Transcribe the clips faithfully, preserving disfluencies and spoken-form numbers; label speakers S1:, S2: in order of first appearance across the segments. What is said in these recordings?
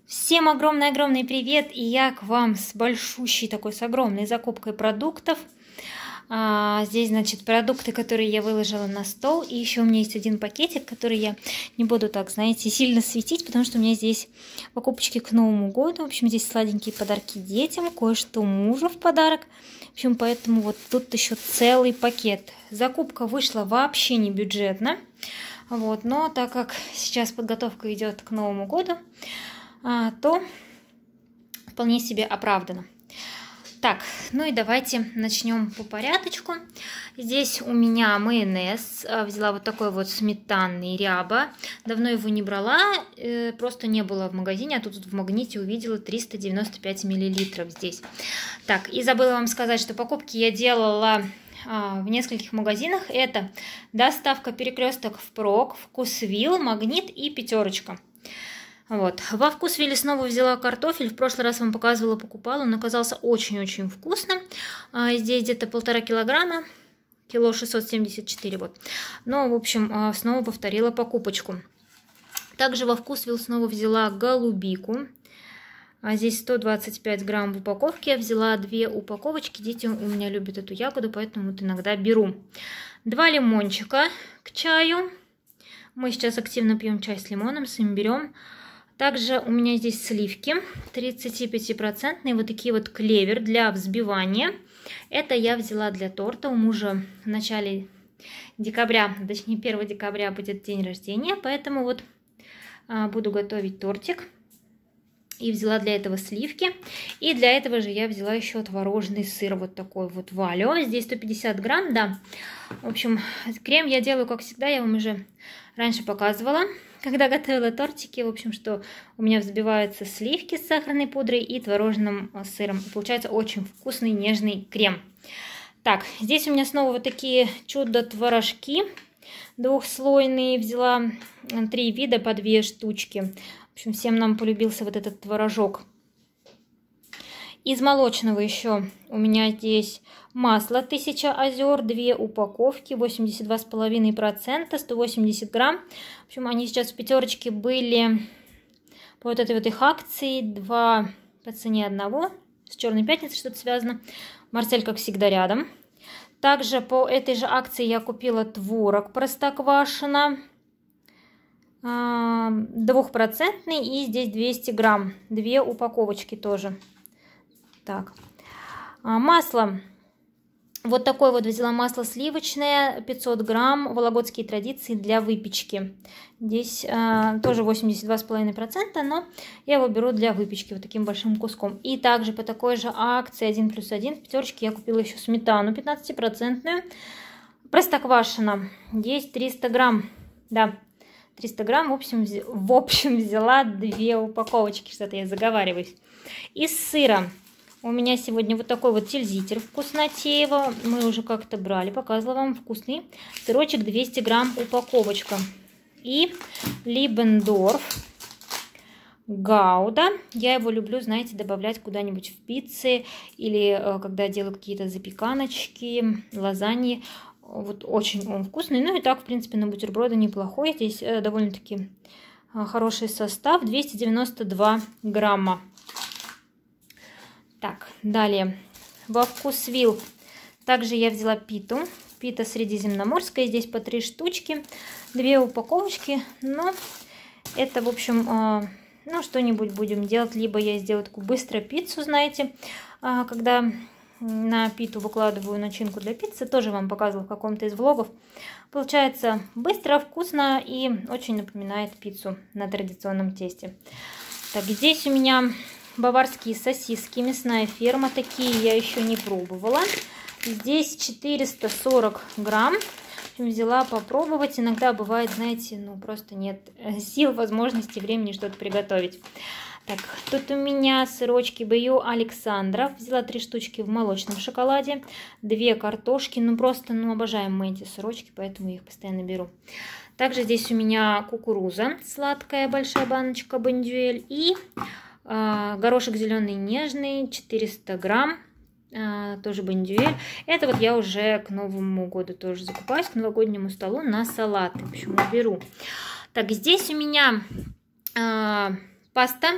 S1: Всем огромный-огромный привет! И я к вам с большущей такой, с огромной закупкой продуктов. А, здесь, значит, продукты, которые я выложила на стол. И еще у меня есть один пакетик, который я не буду так, знаете, сильно светить, потому что у меня здесь покупочки к Новому году. В общем, здесь сладенькие подарки детям, кое-что мужу в подарок. В общем, поэтому вот тут еще целый пакет. Закупка вышла вообще не бюджетно. Вот, но так как сейчас подготовка идет к Новому году, а, то вполне себе оправдано. Так, ну и давайте начнем по порядочку. Здесь у меня майонез. Взяла вот такой вот сметанный ряба. Давно его не брала, просто не было в магазине, а тут в магните увидела триста девяносто пять миллилитров здесь. Так, и забыла вам сказать, что покупки я делала в нескольких магазинах. Это доставка Перекресток впрок, Вкусвилл, Магнит и Пятерочка. Вот. Во Вкусвилле снова взяла картофель. В прошлый раз вам показывала, покупала. Он оказался очень-очень вкусным. А здесь где-то полтора килограмма. Кило шестьсот семьдесят четыре. Вот. Но, в общем, снова повторила покупочку. Также во Вкусвилл снова взяла голубику. А здесь сто двадцать пять грамм в упаковке. Я взяла две упаковочки. Дети у меня любят эту ягоду, поэтому вот иногда беру. Два лимончика к чаю. Мы сейчас активно пьем чай с лимоном, с имбирем. Также у меня здесь сливки тридцатипятипроцентные, вот такие вот клевер для взбивания. Это я взяла для торта. У мужа в начале декабря, точнее первого декабря будет день рождения, поэтому вот а, буду готовить тортик. И взяла для этого сливки. И для этого же я взяла еще творожный сыр, вот такой вот Валио. Здесь сто пятьдесят грамм, да. В общем, крем я делаю, как всегда, я вам уже раньше показывала, когда готовила тортики. В общем, что у меня взбиваются сливки с сахарной пудрой и творожным сыром. И получается очень вкусный, нежный крем. Так, здесь у меня снова вот такие чудо-творожки двухслойные. Взяла три вида по две штучки. В общем, всем нам полюбился вот этот творожок. Из молочного еще у меня здесь масло тысяча озер, две упаковки, восемьдесят два и пять процента, сто восемьдесят грамм. В общем, они сейчас в Пятерочке были по вот этой вот их акции, два по цене одного, с Черной пятницей что-то связано. Марсель, как всегда, рядом. Также по этой же акции я купила творог Простоквашино, двухпроцентный, и здесь двести грамм, две упаковочки тоже. Так, масло, вот такое вот взяла масло сливочное, пятьсот грамм, Вологодские традиции для выпечки. Здесь а, тоже восемьдесят два и пять процента, но я его беру для выпечки вот таким большим куском. И также по такой же акции один плюс один в Пятерочке я купила еще сметану пятнадцатипроцентную, Простоквашино. Здесь триста грамм, да. триста грамм, в общем, в общем взяла две упаковочки, что-то я заговариваюсь. Из сыра у меня сегодня вот такой вот тильзитер вкуснотеево. Мы уже как-то брали, показывала вам, вкусный. Сырочек двести грамм упаковочка. И Либендорф Гауда. Я его люблю, знаете, добавлять куда-нибудь в пиццы или э, когда делаю какие-то запеканочки, лазаньи. Вот очень он вкусный. Ну и так, в принципе, на бутерброды неплохой. Здесь э, довольно-таки э, хороший состав. двести девяносто два грамма. Так, далее. Во Вкусвилл также я взяла питу. Пита средиземноморская. Здесь по три штучки. Две упаковочки. Но это, в общем, э, ну, что-нибудь будем делать. Либо я сделаю такую быструю пиццу, знаете, э, когда на питу выкладываю начинку для пиццы. Тоже вам показывала в каком-то из влогов. Получается быстро, вкусно и очень напоминает пиццу на традиционном тесте. Так, здесь у меня баварские сосиски, мясная ферма. Такие я еще не пробовала. Здесь четыреста сорок грамм. Взяла попробовать. Иногда бывает, знаете, ну просто нет сил, возможности, времени что-то приготовить. Так, тут у меня сырочки бэ ю Александров. Взяла три штучки в молочном шоколаде. Две картошки. Ну просто, ну обожаем мы эти сырочки, поэтому я их постоянно беру. Также здесь у меня кукуруза сладкая, большая баночка бондюэль. И э, горошек зеленый нежный, четыреста грамм. Э, тоже бондюэль. Это вот я уже к Новому году тоже закупаюсь, к новогоднему столу на салаты. В общем, беру. Так, здесь у меня э, паста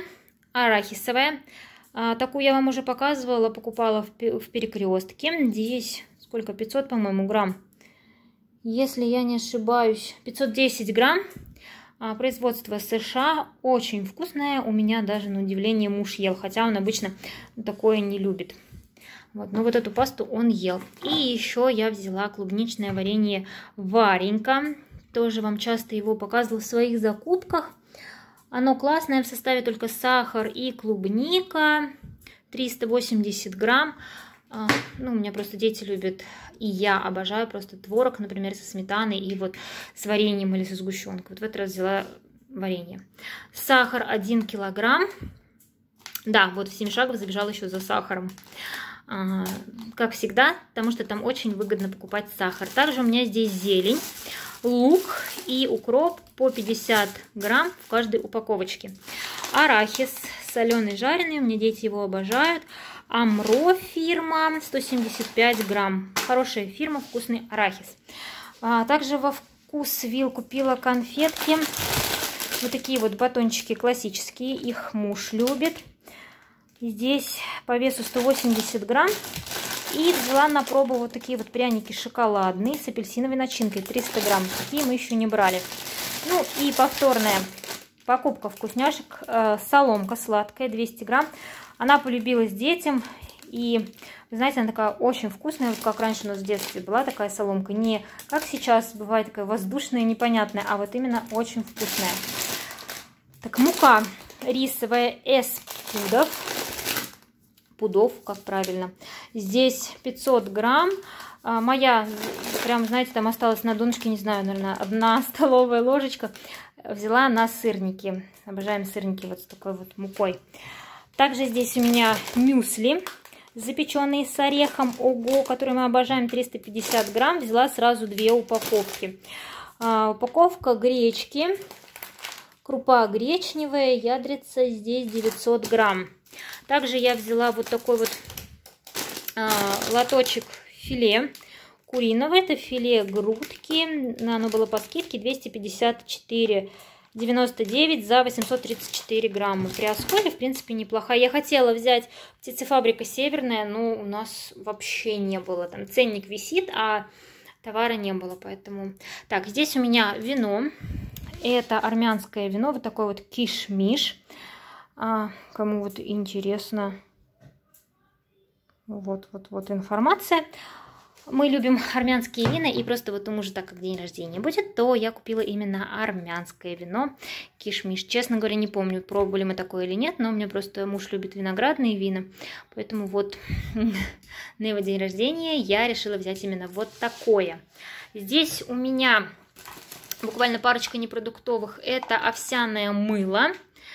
S1: арахисовая. А, такую я вам уже показывала, покупала в, в Перекрестке. Здесь сколько? пятьсот, по-моему, грамм. Если я не ошибаюсь, пятьсот десять грамм. А, производство США. Очень вкусное. У меня даже на удивление муж ел, хотя он обычно такое не любит. Вот, но вот эту пасту он ел. И еще я взяла клубничное варенье Варенька. Тоже вам часто его показывала в своих закупках. Оно классное, в составе только сахар и клубника. триста восемьдесят грамм. А, ну, у меня просто дети любят, и я обожаю просто творог, например, со сметаной и вот с вареньем или со сгущенкой. Вот в этот раз взяла варенье. Сахар один килограмм. Да, вот в семь шагов забежала еще за сахаром. А, как всегда, потому что там очень выгодно покупать сахар. Также у меня здесь зелень, лук и укроп по пятьдесят грамм в каждой упаковочке. Арахис соленый, жареный, у меня дети его обожают. Амро фирма, сто семьдесят пять грамм. Хорошая фирма, вкусный арахис. А, также во Вкусвилл купила конфетки. Вот такие вот батончики классические, их муж любит. Здесь по весу сто восемьдесят грамм. И взяла на пробу вот такие вот пряники шоколадные с апельсиновой начинкой, триста грамм. Такие мы еще не брали. Ну и повторная покупка вкусняшек. Э, соломка сладкая, двести грамм. Она полюбилась детям. И, вы знаете, она такая очень вкусная. Вот как раньше у нас в детстве была такая соломка. Не как сейчас бывает такая воздушная, непонятная, а вот именно очень вкусная. Так, мука рисовая эс пудов. Пудов, как правильно. Здесь пятьсот грамм. А, моя, прям, знаете, там осталась на донышке, не знаю, наверное, одна столовая ложечка. Взяла на сырники. Обожаем сырники вот с такой вот мукой. Также здесь у меня мюсли, запеченные с орехом, ого, которые мы обожаем, триста пятьдесят грамм. Взяла сразу две упаковки. А, упаковка гречки. Крупа гречневая, ядрица здесь девятьсот грамм. Также я взяла вот такой вот а, лоточек филе куриного. Это филе грудки. Оно было по скидке двести пятьдесят четыре девяносто девять за восемьсот тридцать четыре грамма. При Асколе, в принципе, неплохая. Я хотела взять птицефабрика Северная, но у нас вообще не было. Там ценник висит, а товара не было. Поэтому... Так, здесь у меня вино. Это армянское вино. Вот такой вот киш-миш. А, кому вот интересно, вот, вот, вот информация. Мы любим армянские вина, и просто вот у мужа, так как день рождения будет, то я купила именно армянское вино киш-миш. Честно говоря, не помню, пробовали мы такое или нет, но у меня просто муж любит виноградные вина, поэтому вот на его день рождения я решила взять именно вот такое. Здесь у меня буквально парочка непродуктовых. Это овсяное мыло.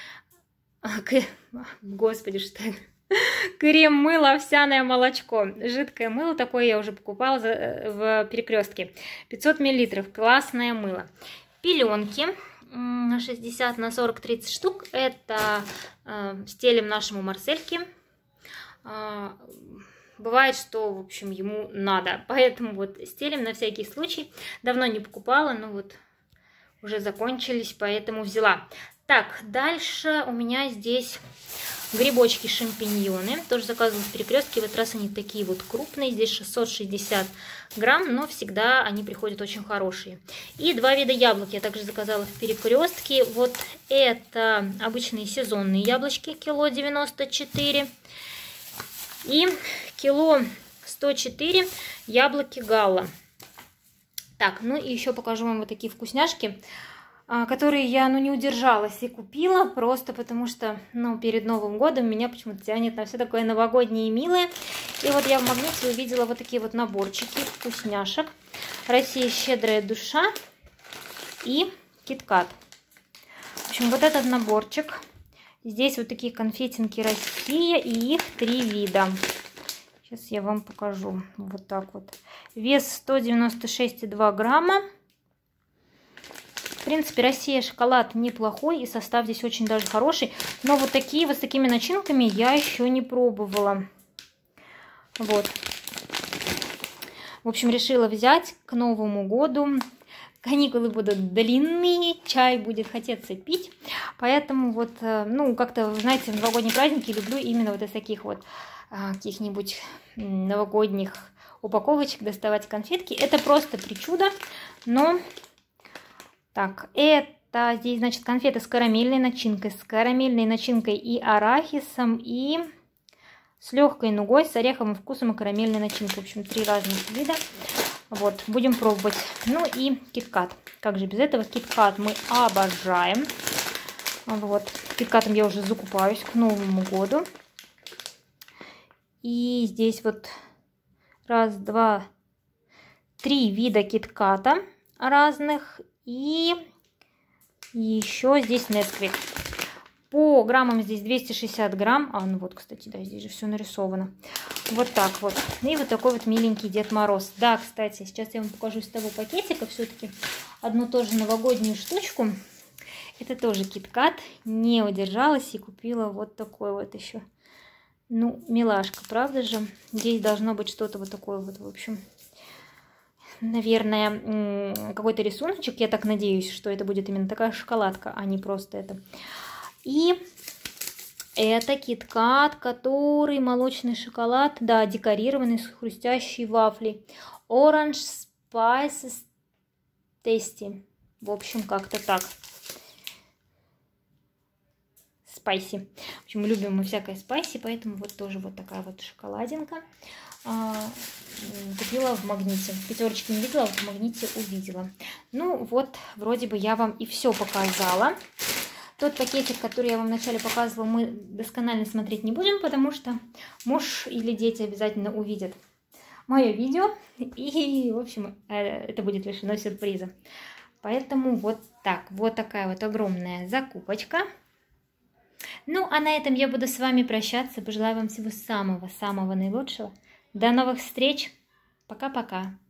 S1: Господи, что это? Крем, мыло, овсяное молочко. Жидкое мыло, такое я уже покупала в Перекрестке. пятьсот миллилитров, классное мыло. Пеленки шестьдесят на сорок тридцать штук. Это э, стелим нашему Марсельке. Э, бывает, что, в общем, ему надо. Поэтому вот стелим на всякий случай. Давно не покупала, но вот уже закончились, поэтому взяла. Так, дальше у меня здесь грибочки, шампиньоны. Тоже заказывала в Перекрестке. В этот раз они такие вот крупные. Здесь шестьсот шестьдесят грамм, но всегда они приходят очень хорошие. И два вида яблок я также заказала в Перекрестке. Вот это обычные сезонные яблочки, кило девяносто четыре. И кило сто четыре яблоки Галла. Так, ну и еще покажу вам вот такие вкусняшки, которые я, ну, не удержалась и купила, просто потому что, ну, перед Новым годом меня почему-то тянет на все такое новогоднее и милое. И вот я в магните увидела вот такие вот наборчики вкусняшек. Россия щедрая душа и Киткат. В общем, вот этот наборчик. Здесь вот такие конфетинки Россия, и их три вида. Сейчас я вам покажу. Вот так вот. Вес сто девяносто шесть и два грамма. В принципе, Россия шоколад неплохой, и состав здесь очень даже хороший. Но вот такие вот с такими начинками я еще не пробовала. Вот. В общем, решила взять к Новому году. Каникулы будут длинные, чай будет хотеться пить. Поэтому вот, ну, как-то, знаете, в новогодние праздники люблю именно вот из таких вот каких-нибудь новогодних упаковочек доставать конфетки. Это просто причуда, но... Так, это здесь, значит, конфеты с карамельной начинкой, с карамельной начинкой и арахисом, и с легкой нугой, с ореховым вкусом и карамельной начинкой. В общем, три разных вида. Вот, будем пробовать. Ну и киткат. Как же без этого? Киткат мы обожаем. Вот, киткатом я уже закупаюсь к Новому году. И здесь вот раз, два, три вида китката разных. И еще здесь Несквик. По граммам здесь двести шестьдесят грамм. А, ну вот, кстати, да, здесь же все нарисовано. Вот так вот. И вот такой вот миленький Дед Мороз. Да, кстати, сейчас я вам покажу из того пакетика все-таки одну тоже новогоднюю штучку. Это тоже киткат. Не удержалась и купила вот такой вот еще. Ну, милашка, правда же? Здесь должно быть что-то вот такое вот, в общем... Наверное, какой-то рисуночек. Я так надеюсь, что это будет именно такая шоколадка, а не просто это. И это киткат, который молочный шоколад, да, декорированный с хрустящей вафлей. Orange Spices Tasty. В общем, как-то так. Спайси. В общем, любим мы всякое спайси, поэтому вот тоже вот такая вот шоколадинка. Купила в Магните. В пятерочке не видела, а вот в Магните увидела. Ну вот, вроде бы я вам и все показала. Тот пакетик, который я вам вначале показывала, мы досконально смотреть не будем, потому что муж или дети обязательно увидят мое видео. И, в общем, это будет лишено сюрприза. Поэтому вот так. Вот такая вот огромная закупочка. Ну, а на этом я буду с вами прощаться. Пожелаю вам всего самого-самого наилучшего. До новых встреч. Пока-пока.